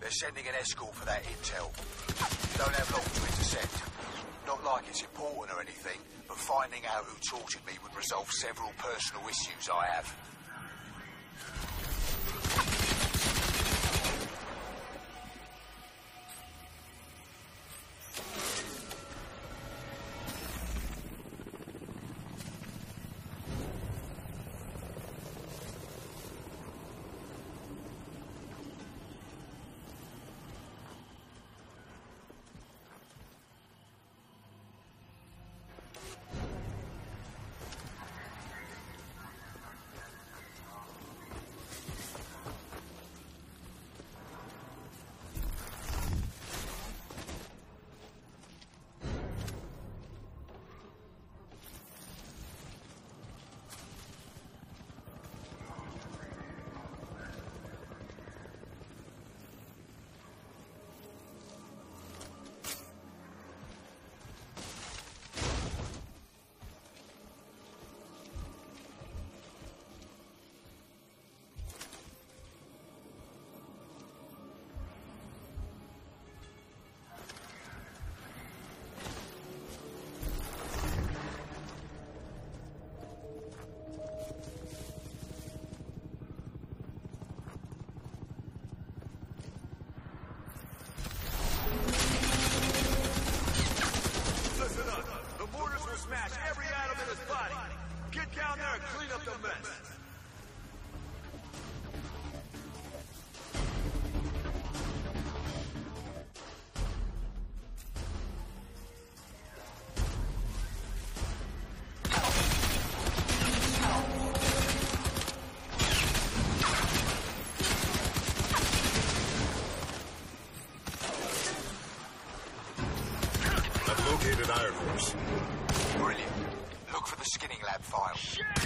They're sending an escort for that intel. Don't have long to intercept. Not like it's important or anything, but finding out who tortured me would resolve several personal issues I have. Located Iron Horse. Brilliant. Look for the skinning lab file.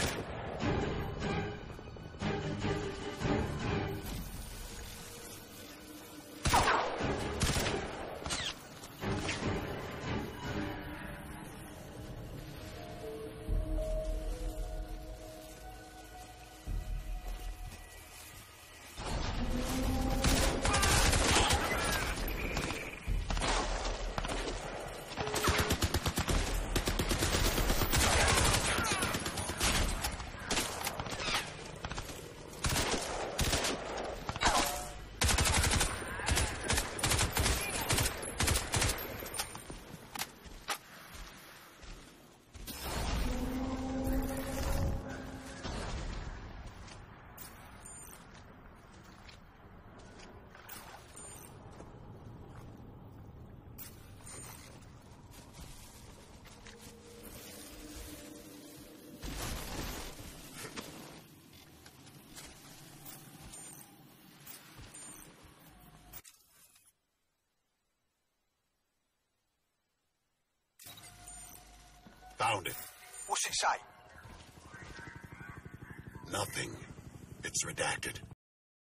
Found it. What's it say? Nothing. It's redacted.